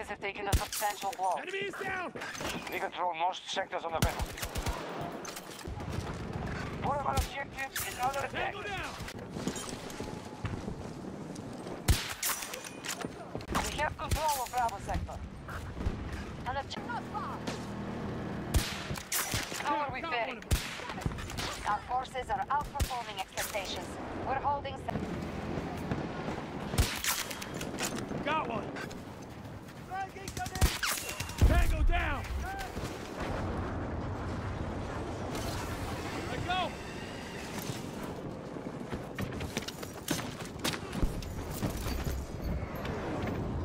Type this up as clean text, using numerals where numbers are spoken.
forces have taken a substantial blow. Enemy is down! We control most sectors on the battlefield. One of our objectives is under attack. Tango down! We have control of Bravo sector. And how are we faring? Our forces are outperforming expectations. We're holding... Got one!